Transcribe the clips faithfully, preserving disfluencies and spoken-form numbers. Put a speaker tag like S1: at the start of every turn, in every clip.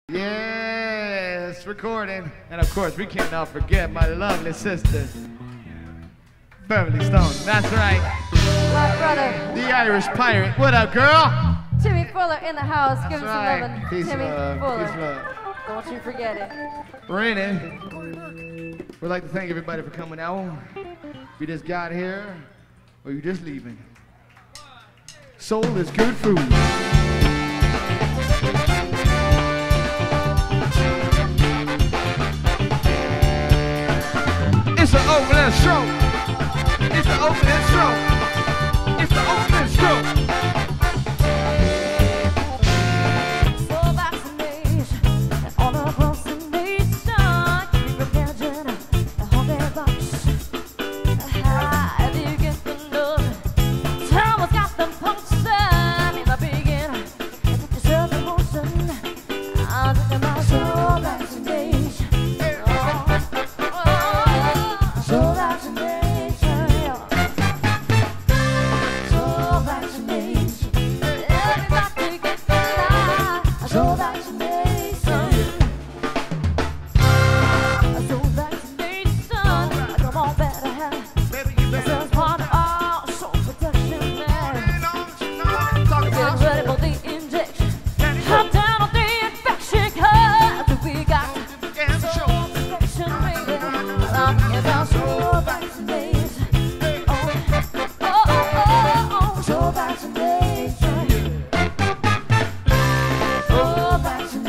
S1: Yes, recording. And of course, we cannot forget my lovely sister, Beverly Stone. That's right.
S2: My brother,
S1: The Irish Pirate. What up, girl?
S2: Timmy Fuller in the house. Give him
S1: That's
S2: some
S1: right.
S2: loving.
S1: Peace
S2: Timmy
S1: and love.
S2: Fuller.
S1: Peace and love.
S2: Don't you forget it.
S1: Rainy. We'd like to thank everybody for coming out. If you just got here, or you just leaving. Soul is good food. It's the opening stroke. It's the opening stroke. It's the opening stroke.
S2: So vaccination and all across the nation. Keep imagining the whole box. How do you get the love? Time has got them punctured in the beginning. Put yourself in motion. I'm talking about soul vaccination. Soul vaccination, soul vaccination. Everybody get the lie. Soul vaccination, soul vaccination. Come on, better have. This is part of our soul protection, man. Get ready for the injection. Cut down on the infection, 'cause we got soul protection, baby. I'm talking about soul vaccination. Oh, oh, oh, oh, soul vaccination. Soul vaccination.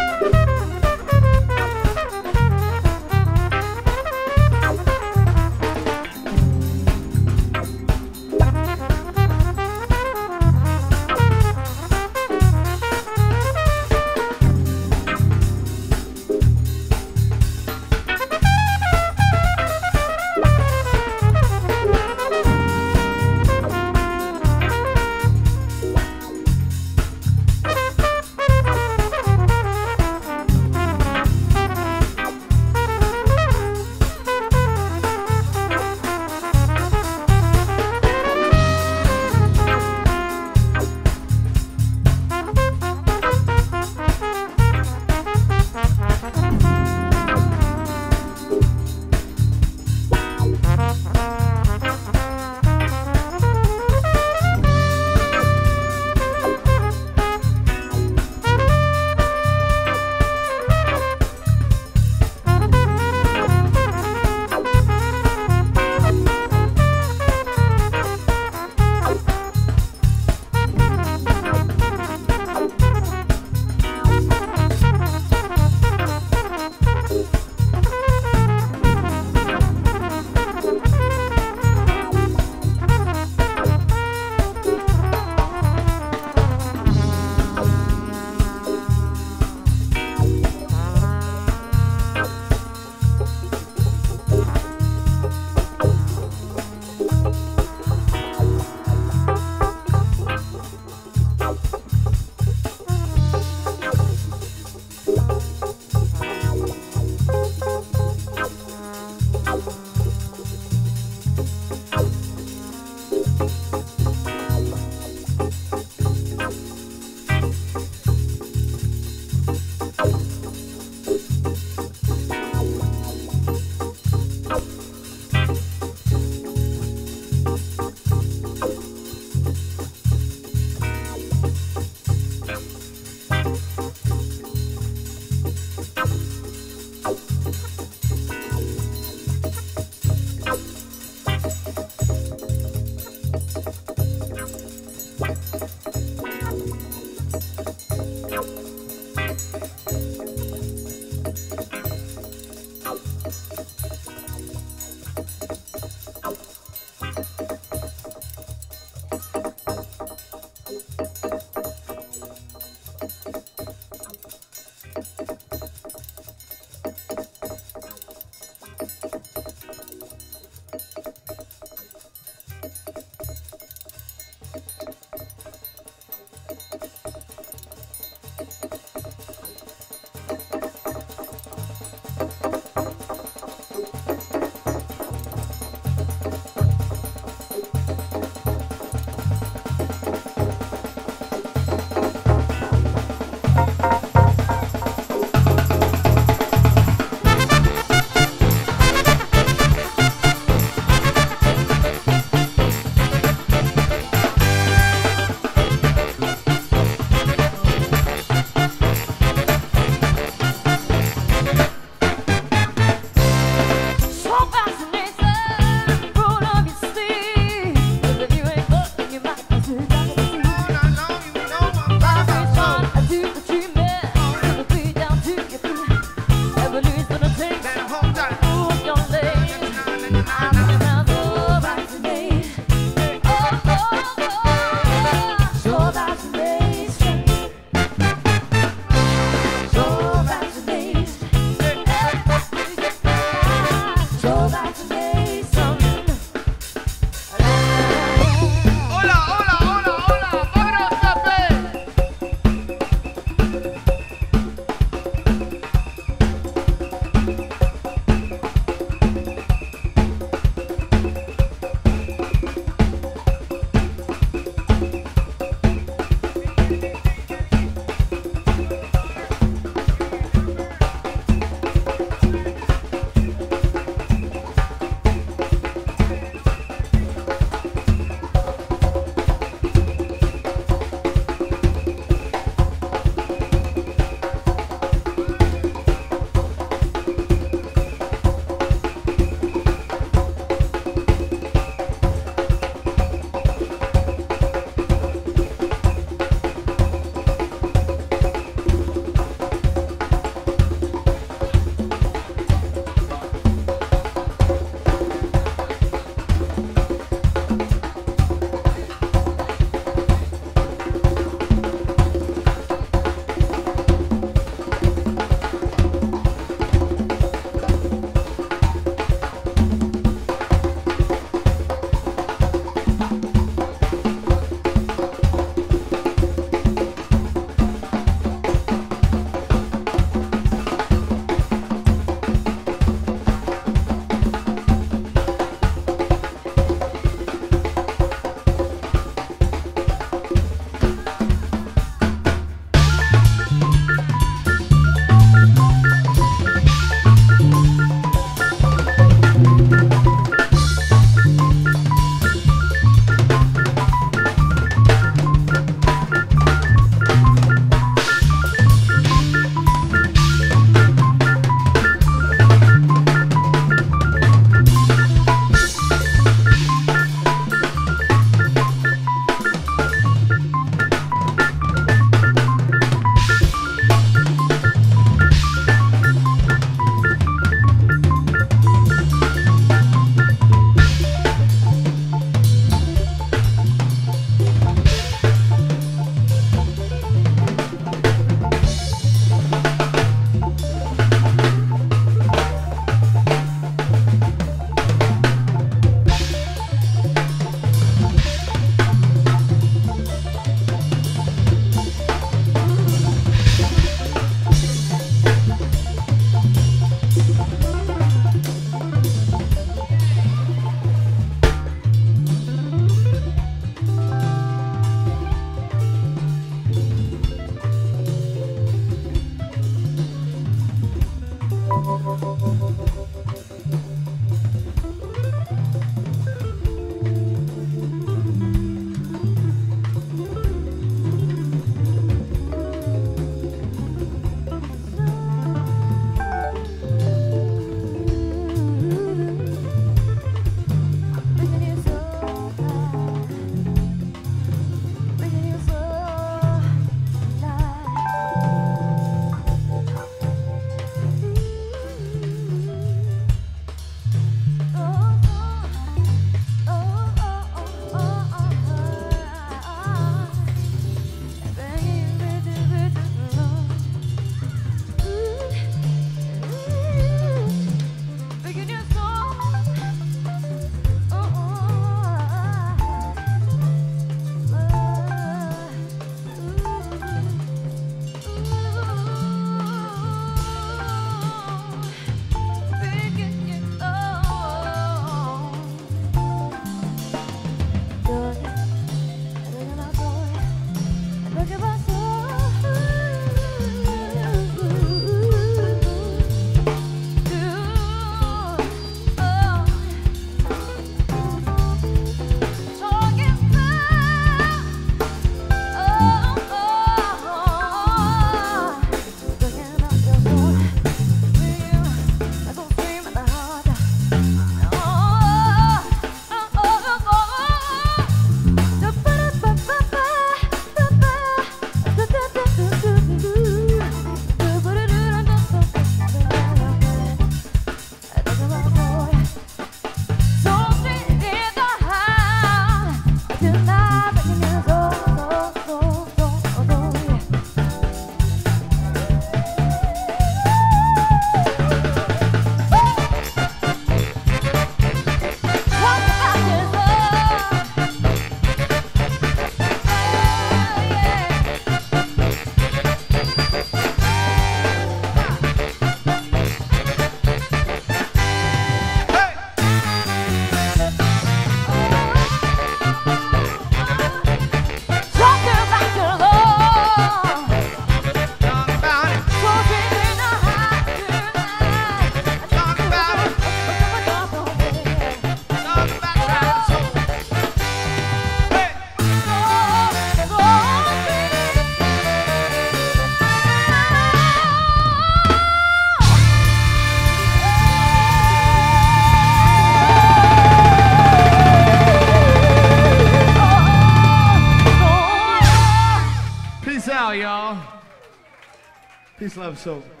S1: out, y'all. Peace, love, soul.